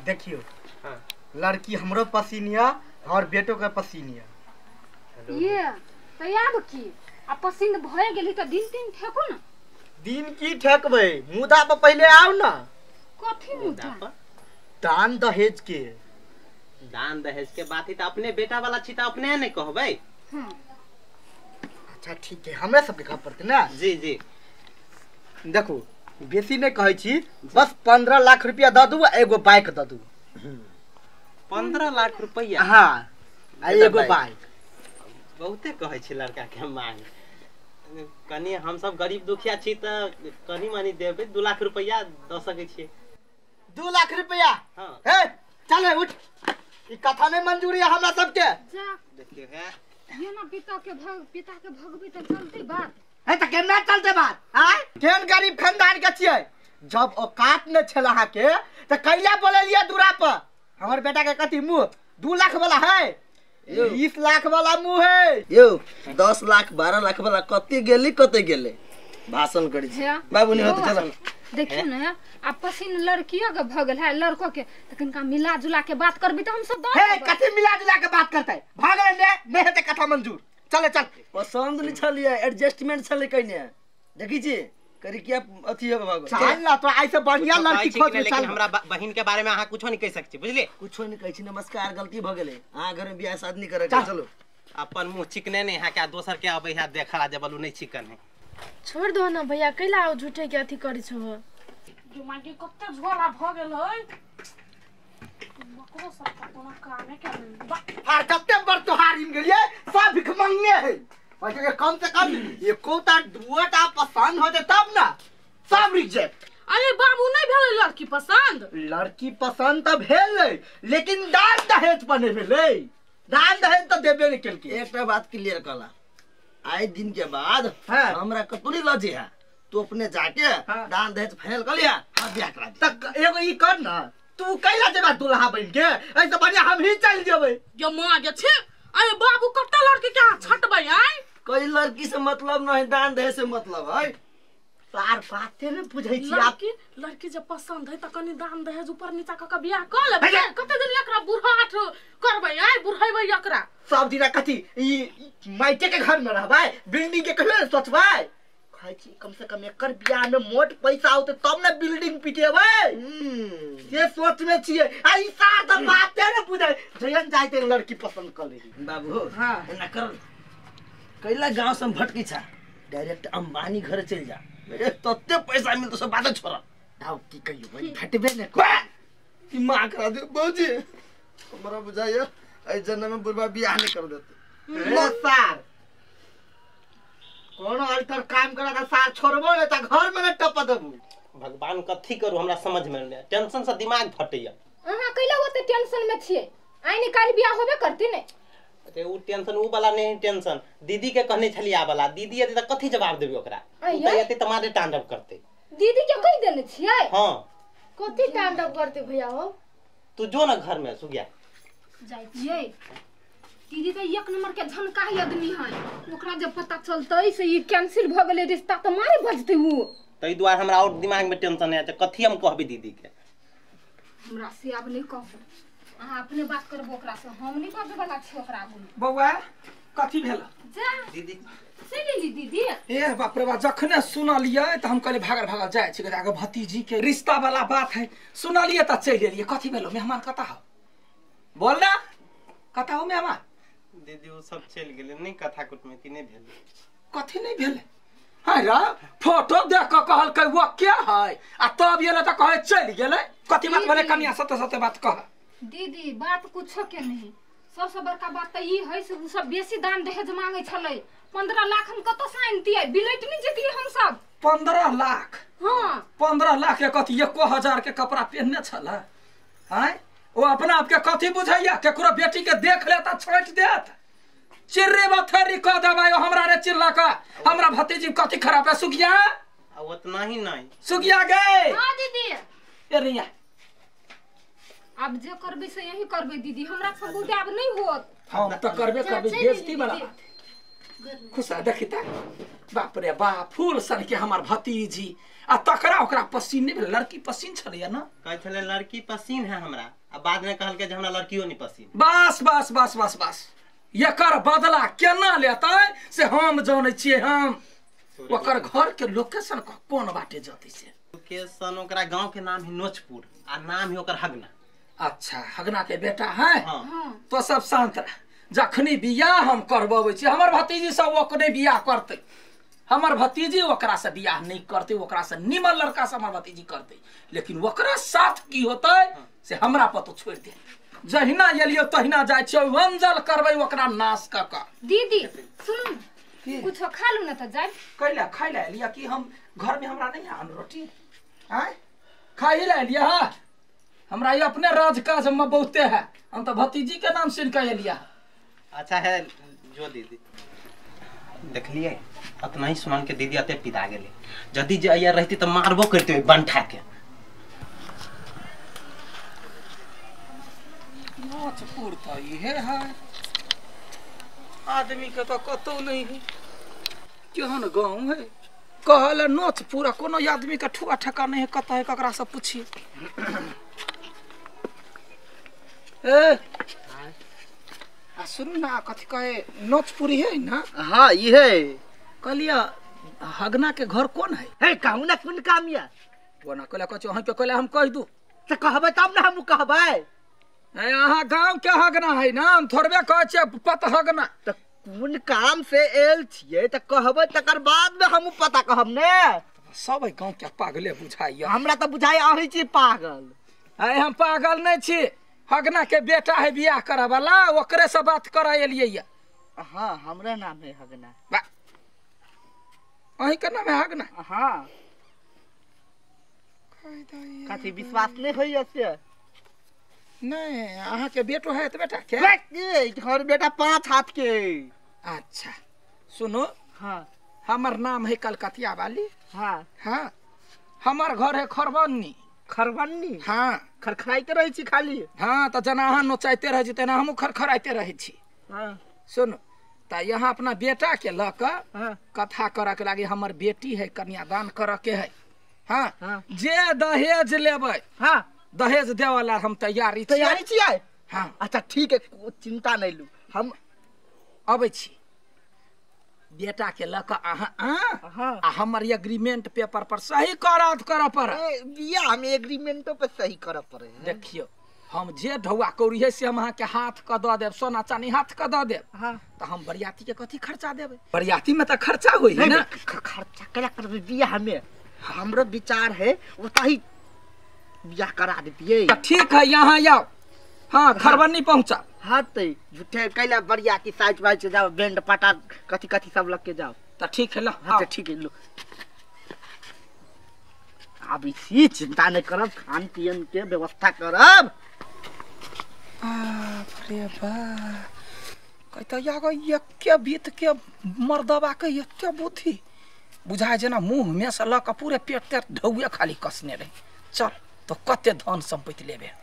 देखियो लड़की हमरो पसीनिया और बेटो का पसीनिया ये तो याद की आ पसीन भए गेली तो दिन दिन ठेकू ना। दिन की ठेकबे मुदा पर पहले आओ ना। कथी मुदा पर? दान दहेज के। दान दहेज के बात ही तो अपने बेटा वाला छी तो अपने नहीं कहबे। अच्छा ठीक है हमरा सब के कह पड़ते ना। जी जी देखो बेसी नहीं कहै छी बस 15 लाख रुपया द दू एगो बाइक द दू। 15 लाख रुपया? हाँ एगो बाइक बहुते कहै छी लड़का के मांग। कनी हम सब गरीब दुखिया छी त कनी मानी देबे 2 लाख रुपया द सके छी। 2 लाख रुपया? हां हे चले उठ ई कथा नहीं मंजूरी है हमरा सब के। जा देखियो है ये ना पिता के भगवी त चलते बात है त केना चलते बात? हां केन गरीब खानदान के छियै जब औकात न छल अहा के त कैला बोललिए दूरा पर हमर बेटा के कथि मुंह 2 लाख वाला है 20 लाख वाला मुंह है यो 10 लाख 12 लाख वाला कते गेले भाषण करी छी बाबू नहीं होत चल देखियो ना आ पसीन लड़कियों के भगल है लड़कों के त कनका मिला जुला के बात करबी त हम सब हे कथि मिला जुला के बात करते भागल ने नहीं हेते कथा मंजूर। चले चल पसंद नहीं छलिए एडजस्टमेंट छले कइने देखी छी करी क्या अथी हो भागो चल ना तो ऐसे बढ़िया लड़की खोज ले। लेकिन हमरा बहिन के बारे में आहा कुछो नहीं कह सकछी बुझली। कुछो नहीं कहै छी नमस्कार गलती भ गेले आ घर में बियाह शादी नहीं करे चलो अपन मुंह चिकने नहीं है क्या दोसर के अबे है देखला जबलू नहीं चिकन है। छोड़ दो ना भैया कैला आओ झूठे के अथी करी छो जुमाटी कत्ते झोला भ गेल है बकरो सब का कोनो कामे के हार कत्ते बर तोहार इन गेलिए सब भिख मांगने है वैसे कम से कम ये कोटा दुआटा पसंद होते तब ना सब रिजेक्ट। अरे बाबू नहीं भेल लड़की पसंद? लड़की पसंद त भेल लेकिन दान दहेज बने भेले दान दहेज त देबे नहीं केल के। एकटा बात क्लियर कला आए दिन के बाद हमरा कतुरी लजे है तू अपने जाके दान दहेज फाइनल कर लिया हां ब्याह करा दे तक एगो ई कर ना तू कैला जेबा दुल्हा बन के ऐसे बढ़िया हम ही चल जेबै। जो मां जे छे अरे बाबू कत्ते लड़की के छटबै आई कोई लड़की से मतलब नहीं दान दहेज से मतलब है सार बाते ने बुझै छी आप लड़की जब पसंद है त कनी दान दहेज ऊपर नीचा क बियाह क लेबै कते दिन एकरा बुढ़ाट करबै आई बुढ़ैबै एकरा सब दिना कथि ई माइटे के घर में रहबै बिल्डिंग के कहियो सोचबै खाइ छी कम से कम एकर बियाह में मोट पैसा आउते तब ना बिल्डिंग पिटेबै ये सोच में छियै आ ई सार त बाते ने बुझै जयन जाइते लड़की पसंद कर लेही बाबू हां एना कर कैला गांव से भटकी छा डायरेक्ट अंबानी घर चल जा मेरे तत्ते पैसा मिल तो सब बात छोड़ दाऊ की कहियो भाई फटबे ने को ई मां करा दे बाबूजी हमरा बुझाइए ए जन्म में बुढ़वा बियाह नहीं कर देते लो सार कोनो अल्टर काम करा त सार छोड़बो ने त घर में न टप देबू। भगवान कथी करू हमरा समझ में नहीं टेंशन से दिमाग फटैया। अहा कैला होते टेंशन में छिए आई निकाल बियाह होबे करती ने ते उ टेंशन उ वाला नहीं टेंशन दीदी के कहने छलिया वाला दीदी यदि त कथी जवाब देबी ओकरा उ त यति तमारे तांडव करते। दीदी के कह देने छिए? हां कथी तांडव करते भैया हो तू जो ना घर में सुगिया जाई छिए दीदी तो एक नंबर के झनकाई आदमी है ओकरा जब पता चलतै से ये कैंसिल भ गेले रिश्ता त मारे भजते उ तई दुआर हमरा और दिमाग में टेंशन है कथी हम कहबी दीदी के हमरा से अब नहीं कहब अहाँ अपने बात करबो ओकरा से हम नहीं बात वाला छी ओकरा बोल बौआ कथी भेल जा दीदी से ली दीदी ए बाप रे बा जखने सुनलिए त हम कहले भागल जाय छी आगे भतीजी के रिश्ता वाला बात है सुनलिए त चल एलिए कथी भेलो मेहमान कता हो बोल ना कता हो मेहमान दीदी वो सब चल गेले नहीं कथा कुटमिति नहीं भेल कथी नहीं भेले हां रा फोटो देख के कहल के वो क्या है आ तब येले त कहे चल गेले कथी बात बोले कनिया सते बात कह दीदी बात कुछो के नहीं सबसे बड़का बात त ई है से उ सब बेसी दान दहेज मांगे छले 15 लाख हम कत से आनतिए बिलेट नहीं जेतिए हम सब 15 लाख हां 15 लाख के कथी 1000 के कपड़ा पहनने छला हैं वो अपना आप के कथी बुझाइया केकरो बेटी के देख ले त छोड़ देत चिर्रे बथरी क देबै हमरा रे चिल्ला का हमरा भतीजी कथी खराब है सुगिया उतना ही नहीं सुगिया गए हां दीदी ए रिया अब जे करबे से यही करबे दीदी हमरा सबूत अब नहीं होत हम त करबे बेइज्जती वाला खुशा देखी त बाप रे बा फूल सन के हमार भतीजी आ तकरा ओकरा पसीन नहीं भेल लड़की पसीन छलैया ना कहै छले लड़की पसीन है हमरा आ बाद में कहल के जे हमरा लड़कियो नहीं पसीन बस बस बस बस बस एकर बदला केना लेतै से हम जानै छियै हम ओकर घर के लोकेशन कोन बाटे जतै से लोकेशन ओकरा गांव के नाम है नोचपुर आ नाम है ओकर हगना अच्छा हगना के बेटा है हां तो सब शांत रह जखनी बियाह हम करबबै छी हमर भतीजी सब ओकरे बियाह करतै हमर भतीजी ओकरा से बियाह नहीं करते ओकरा से निमन लड़का से हमर भतीजी करते लेकिन ओकरा साथ की होतै से हमरा पतो छोड़ दे जहिना एलियो तहिना जाय छियै वंजल करबै ओकरा नाश क क दीदी सुन कुछ खा लू ना त जाय कैला खाइला लिया कि हम घर में हमरा नहीं आन रोटी आय खाइला लिया हमरा ये अपने राज काज में बहुते है हम तो भतीजी के नाम सुन के लिया अच्छा है जो दीदी देखलिए अपना ही सुमन के दीदी अते पिता गेले जदी जे आया रहती त मारबो करते बंठा के नोचपुर तो ये है आदमी के तो कतो नहीं है केहन गांव है कहल नोचपुर कोनो आदमी के ठुआ ठका नहीं है कत है ककरा से पूछिए ए सुन ना कथी कहे नोचपुरी है ना हाँ ये है कहलिया हगना के घर कौन है हे कहू ना सुन कामिया वो ना कहला कछ वहीं पे कहला हम कह दू तो कहबै तब ना हम कहबै यहाँ गांव के हगना है ना हम थोड़बे कह छे पत हगना तो कौन काम से एल छिए त कहबै तकर बाद में हम पता कहब ने सब गांव के पागले बुझाइया हमरा तो बुझाई आही छी पागल है हम पागल नहीं छी हगना के बेटा है बियाह करे वाला ओकरे से बात करे एलिए हाँ हमरा नाम है हगना अही के नाम है हगना हाँ कथी विश्वास नहीं होइए से नहीं अहाँ के बेटो है तो बेटा के घर बेटा 5 हाथ के अच्छा सुनो हाँ हमर नाम है कलकतिया वाली हाँ हाँ हमार घर है खरबन्नी खरबन्नी हाँ खरखराइते रहे छी खाली हाँ तो जना अहाँ नोचाइते रहे छी तेना हमहूँ खरखराइते रहे छी हाँ सुनो तो यहाँ अपना बेटा के ल हाँ कथा करे के लागी हमर बेटी है कन्यादान करे के है हाँ हाँ जे दहेज लेबै हाँ दहेज देवाला हम तैयारी तैयारी छियै हाँ अच्छा ठीक है चिंता नहीं लू हम अबै छी बेटा के ल क अहाँ हाँ आ हमर एग्रीमेंट पेपर पर सही करार करे पड़े बियाह में एग्रीमेंटो पे सही करे पड़े देखियो हम जे ढौआ कौड़ी है से हम अहाँ के हाथ क द देब सोना चानी हाथ क द देब हाँ तो हम बरियाती के कथी खर्चा देबै बरियाती में तो खर्चा होई है ना खर्चा करा करबे बियाह में हमरो विचार है ओतही बियाह करा देतिए तो ठीक है यहाँ आओ हाँ खरबन्नी पहुंचा हाँ तो झूठे कैला बरियाती साइज वाइज जाओ बैंड पाटा कथी कथी सब लग के जाओ तो ठीक है लो हाँ तो ठीक है लो अब इसी चिंता नहीं करब खान पियन के व्यवस्था करब अरे वाह कहता यागो ये बीत के मर्दबा के एते बुद्धि बुझाय जेना मुंह में से ल के पूरे पेट ते ढौए खाली कसने रहे चल तो कते धन संपत्ति लेबे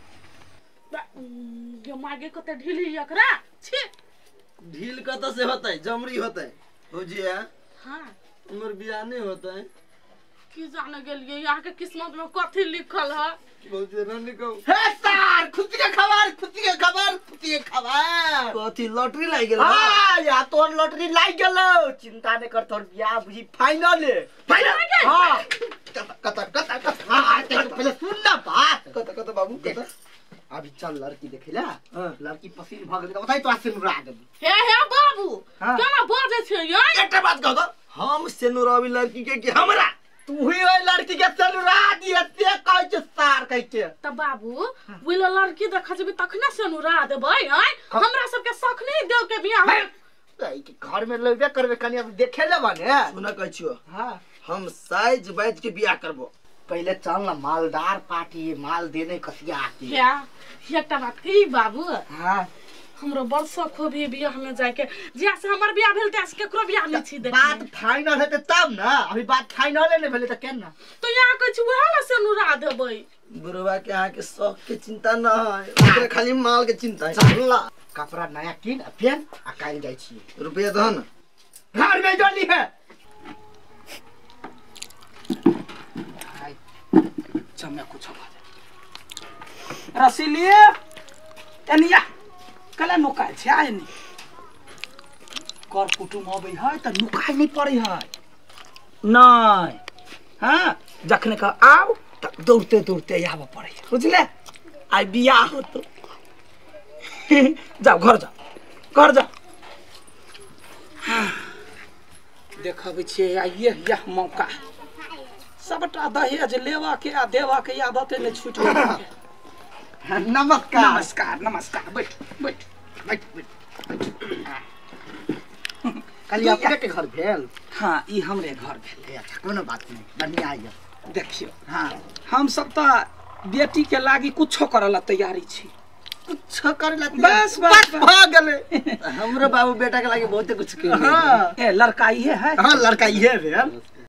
यो मागे कते ढीली एकरा छी ढील कत से होतै जमरी होतै बुझिए हां उमर बियाह नहीं होतै की जाने गेलिए यहाँ के किस्मत में कथी लिखल है बहुत रानी को हे सर खुशी के खबर कथी लॉटरी लाग गेल हां या तोर लॉटरी लाग गेलो चिंता नहीं कर तोर बियाह बुझी फाइनल हां कत हां पहले सुन ना बात कत बाबू कत अभी चल लड़की देखेला लड़की पसीन भ गेल बताई तो सिनुरा देबी हे बाबू हाँ। केना बोझे छै ये एकटा बात कह दो हम सेनुरावी लड़की के कि हमरा तू ही ओई लड़की के सिनुरा दिए ते कहै छ सार कहै छ त बाबू विलो लड़की देख जेबी तखने सेनुरा देबै हैं हमरा सब के शक नहीं देव के बियाह कई के घर में लेबे करबे कनिया देखे ले बने सुना कहै छियो हां हम साइज बाइज के बियाह करबो पहले चल ना मालदार पार्टी माल देने कसिया आती क्या एकटा बात कही बाबू हां हमरो बड़ शौक हो भी बियाह में जाय के जिया से हमर बियाह भेल त केकरो बियाह नहीं छी दे बात फाइनल हेते तब ना अभी बात फाइनल नहीं भेले त केना तो यहाँ कहै छी वहा ना सेनुरा देबै बुरवा के यहाँ के शौक के चिंता न है ओकरे खाली माल के चिंता है चल कपड़ा नया किन आ पेन आ काल जाय छी रुपया दहन घर में जोली है सब में कुछ रसीलिए एनिया कला नुकाय छै आय नहीं कर कुटुम अबै है त नुकाय नहीं पड़े है नहीं हाँ जखने का आओ त दौड़ते दौड़ते आब पड़े बुझले आई बियाह हो तो जाओ घर जाओ हाँ देखबै छियै आइए यह मौका सबटा दहेज लेवा के आ देवा के आदत ने छूट गई नमस्कार बैठ कल अपने के घर भेल हाँ ई हमरे घर भेल अच्छा कोनो बात नहीं बढ़िया आइए देखियो हाँ हम सब तो बेटी के लागी कुछो करला तैयारी छी कुछ करला बस भाग गेले हमरो बाबू बेटा के लागी बहुते कुछ के हां ए लड़का इहे है हां लड़का इहे भेल